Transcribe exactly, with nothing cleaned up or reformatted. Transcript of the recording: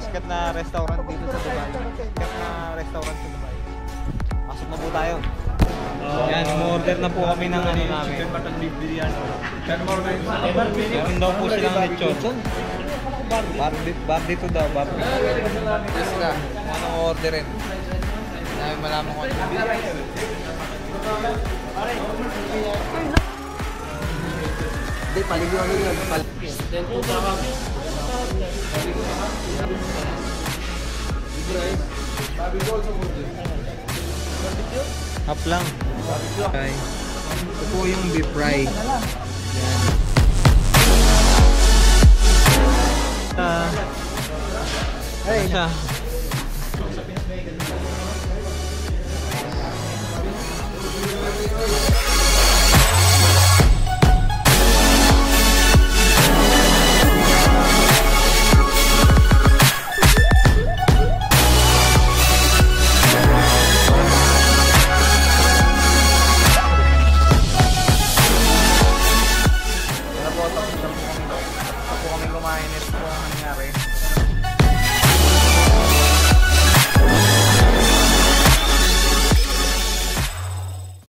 sikat na restaurant dito sa Dubai. Sikat na restaurant sa Dubai. Pasok na po tayo. Yan, umorder na po kami ng ano namin. Chicken mutton beef biryani. Meron daw po silang lechon. Bar bar dito daw, bar. Yes ka. Anong orderin? Dahil malaman ko. Hindi, paliguan nyo yun. Half lang. Okay. Ito po yung beef fry. Yan. Uh, Ay, siya.